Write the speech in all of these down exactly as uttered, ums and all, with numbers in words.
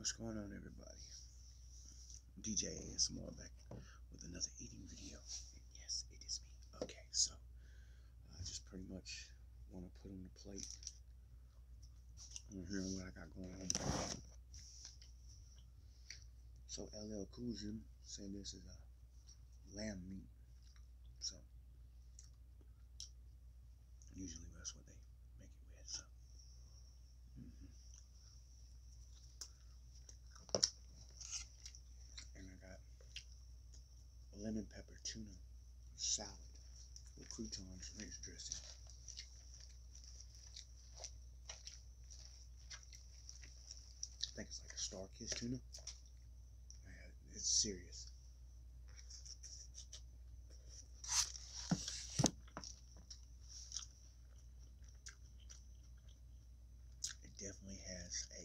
What's going on, everybody? D J A S M R back with another eating video. And yes, it is me. Okay, so I just pretty much want to put on the plate on here what I got going on. So L L Cool J saying this is a lamb meat. So usually that's what they make it with. So. Mm-hmm. And I got lemon pepper tuna salad with croutons, ranch dressing. I think it's like a Star Kiss tuna. Yeah, it's serious. It definitely has a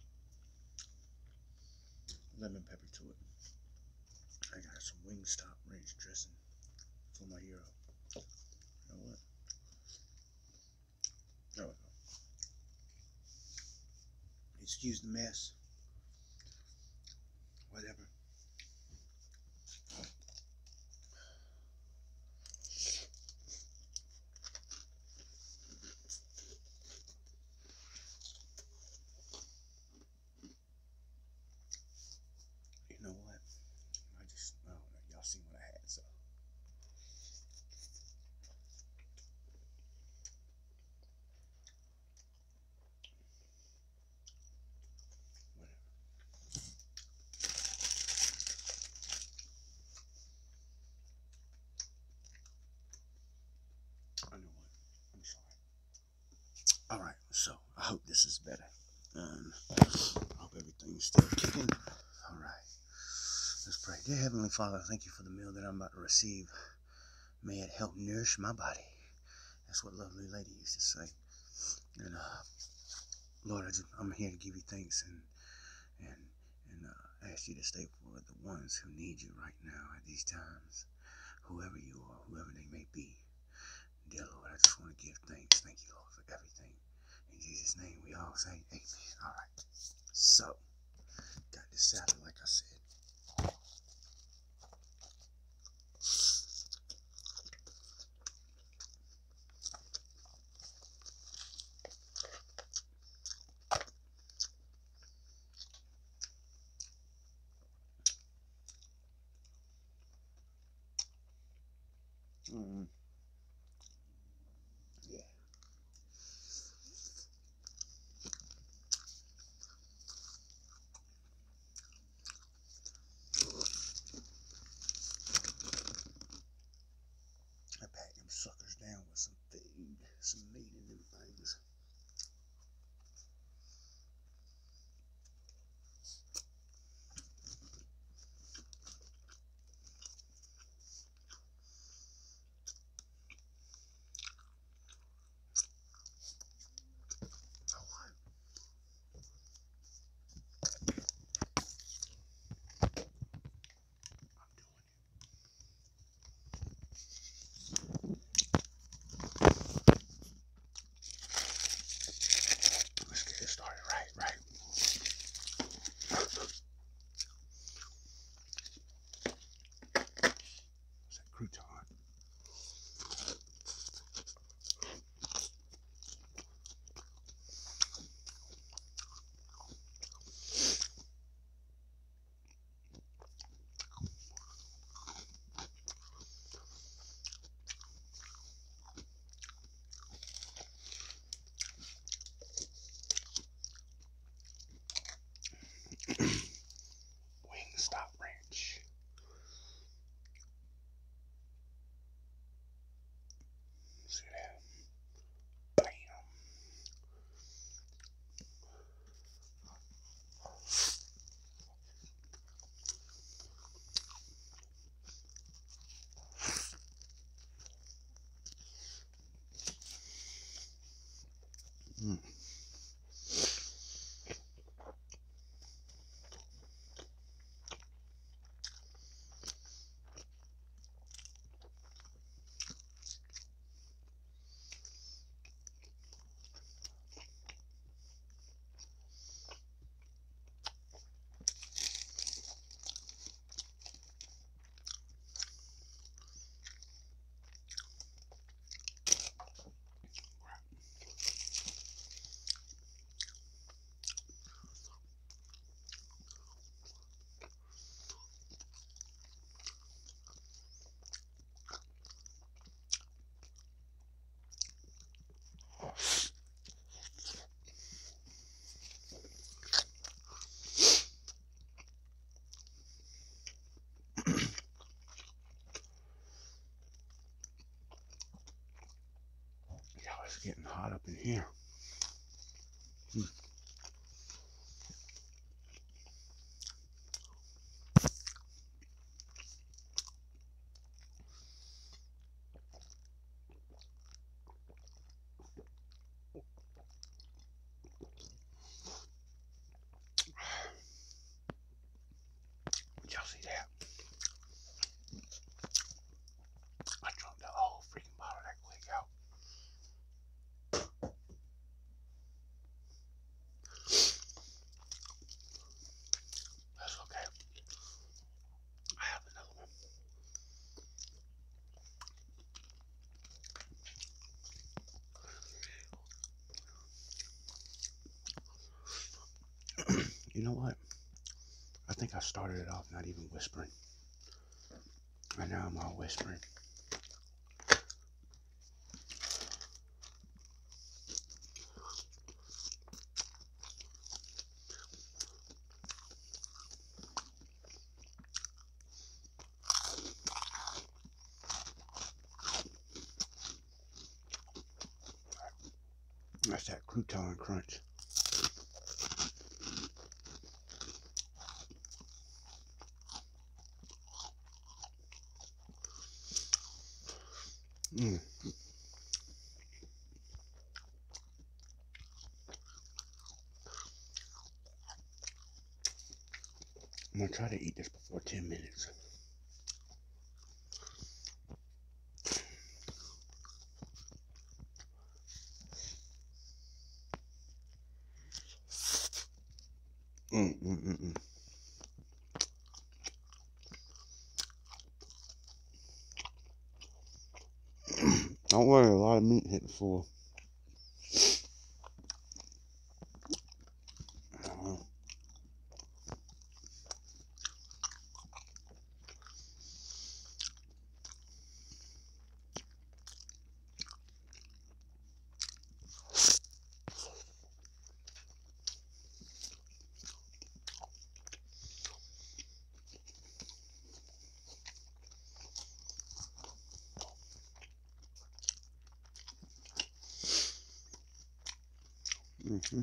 lemon pepper to it. I got some Wingstop ranch dressing for my gyro. You know what? There we go. Excuse the mess. Whatever. You know what? I just, I don't know. Y'all seen what I had, so. Whatever. I know what. I'm sorry. Alright, so I hope this is better. And I hope everything's still kicking. Alright. Let's pray. Dear Heavenly Father, thank you for the meal that I'm about to receive. May it help nourish my body. That's what Lovely Lady used to say. And uh, Lord, I just, I'm here to give you thanks and and and uh, ask you to stay for the ones who need you right now at these times, whoever you are, whoever they may be. Dear Lord, I just want to give thanks. Thank you, Lord, for everything. In Jesus' name, we all say amen. All right. So, got this salad, like I said. Mm. Yeah. I packed them suckers down with some food, some meat in them things. Let's get it started right, right. It's that crouton. Wingstop Ranch. See that? Bam. Mm. it's getting hot up in here. Hmm. Did y'all see that? I drunk the whole freaking bottle that quick out. That's okay. I have another one. You know what? I think I started it off not even whispering. And now I'm all whispering. That's that crouton crunch. Mm. I'm gonna try to eat this before ten minutes. Mm, mm, mm, mm. Don't worry, a lot of meat hit the floor. Uh, mm-hmm.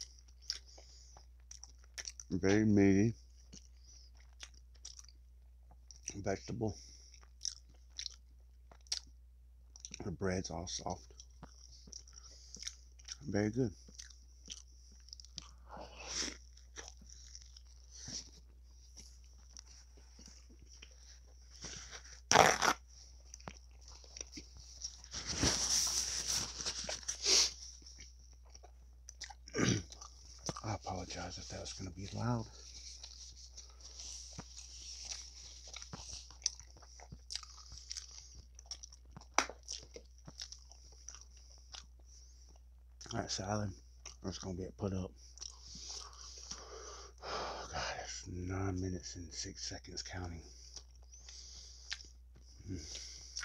Very meaty. Vegetable. The bread's all soft. Very good. I apologize if that was going to be loud. That salad, that's going to get put up. Oh, God, it's nine minutes and six seconds counting. Mm.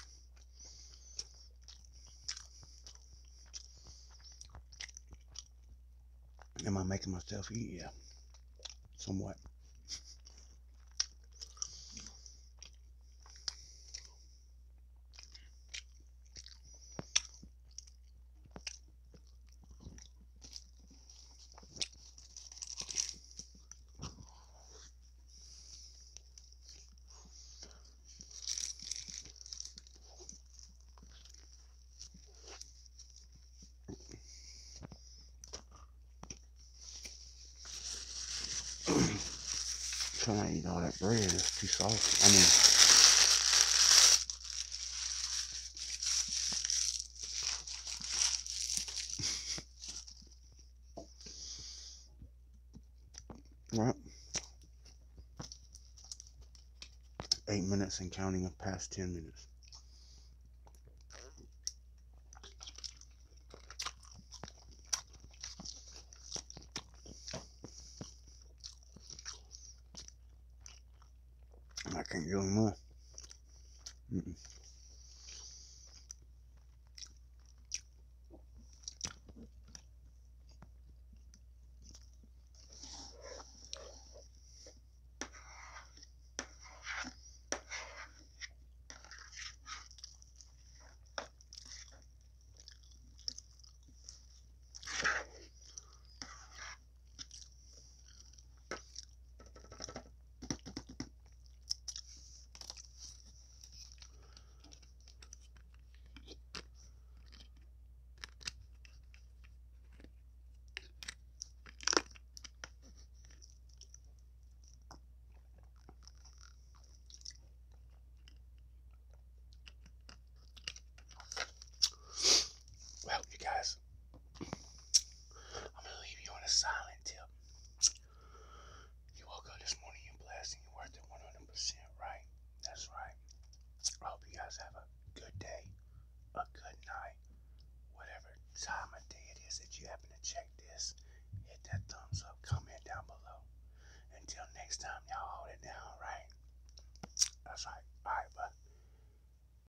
Am I making myself eat? Yeah, somewhat. Trying to eat all that bread, it's too soft. I mean, right. Eight minutes and counting up past ten minutes. I can't do any more. Mm-mm. guys that you happen to check this, hit that thumbs up, comment down below. Until next time, y'all hold it down, right? That's right. All right, bye.